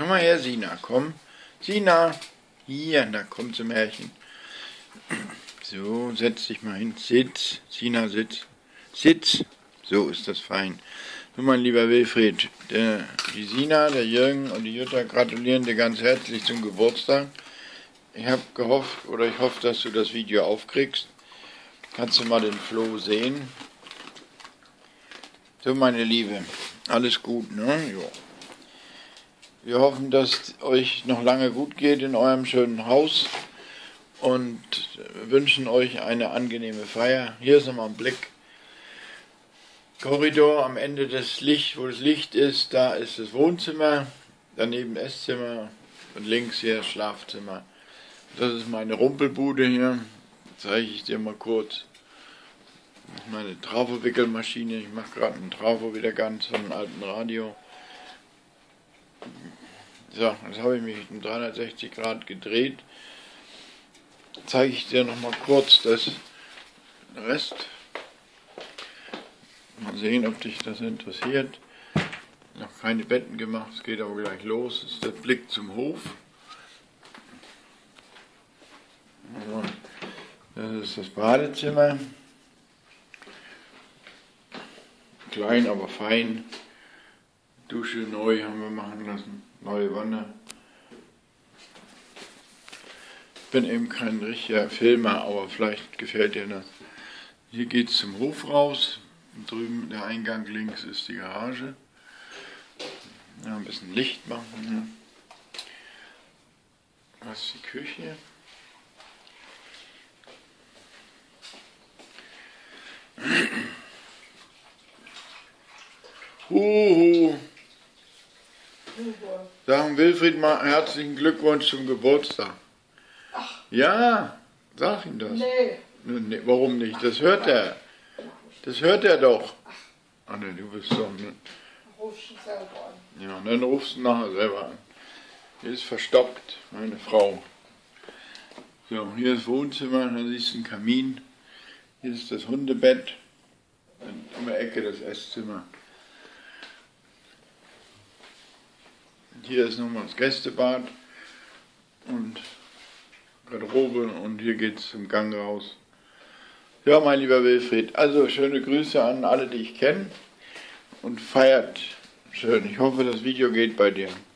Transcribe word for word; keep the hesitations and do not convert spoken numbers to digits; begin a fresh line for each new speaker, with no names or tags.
Komm mal her, Sina, komm. Sina, hier, da kommt zum Märchen. So, setz dich mal hin. Sitz, Sina, sitz. Sitz. So ist das fein. So, mein lieber Wilfried, der, die Sina, der Jürgen und die Jutta gratulieren dir ganz herzlich zum Geburtstag. Ich habe gehofft, oder ich hoffe, dass du das Video aufkriegst. Kannst du mal den Flo sehen? So, meine Liebe, alles gut, ne? Jo. Wir hoffen, dass euch noch lange gut geht in eurem schönen Haus und wünschen euch eine angenehme Feier. Hier ist nochmal ein Blick. Korridor am Ende des Licht, wo das Licht ist, da ist das Wohnzimmer, daneben Esszimmer und links hier das Schlafzimmer. Das ist meine Rumpelbude hier. Zeige ich dir mal kurz. Das ist meine Trafo-Wickelmaschine. Ich mache gerade einen Trafo wieder ganz von einem alten Radio. So, jetzt habe ich mich um dreihundertsechzig Grad gedreht. Zeige ich dir noch mal kurz das Rest. Mal sehen, ob dich das interessiert. Noch keine Betten gemacht, es geht aber gleich los. Das ist der Blick zum Hof. Das ist das Badezimmer. Klein, aber fein. Dusche neu haben wir machen lassen. Neue Wanne. Ich bin eben kein richtiger Filmer, aber vielleicht gefällt dir das. Hier geht es zum Hof raus. Und drüben der Eingang links ist die Garage. Ja, ein bisschen Licht machen. Das ist die Küche. Huhu. Sagen Wilfried mal herzlichen Glückwunsch zum Geburtstag.
Ach.
Ja, sag ihm das.
Nee.
Nee, warum nicht? Das hört er. Das hört er doch. Ah ne, du bist doch... Ne?
Rufst du selber an.
Ja, dann rufst du nachher selber an. Hier ist verstopft, meine Frau. So, hier ist das Wohnzimmer, da siehst du einen Kamin. Hier ist das Hundebett. Und in der Ecke das Esszimmer. Und hier ist nochmal das Gästebad. Und Garderobe und hier geht es zum Gang raus. Ja, mein lieber Wilfried, also schöne Grüße an alle, die ich kenne und feiert schön. Ich hoffe, das Video geht bei dir.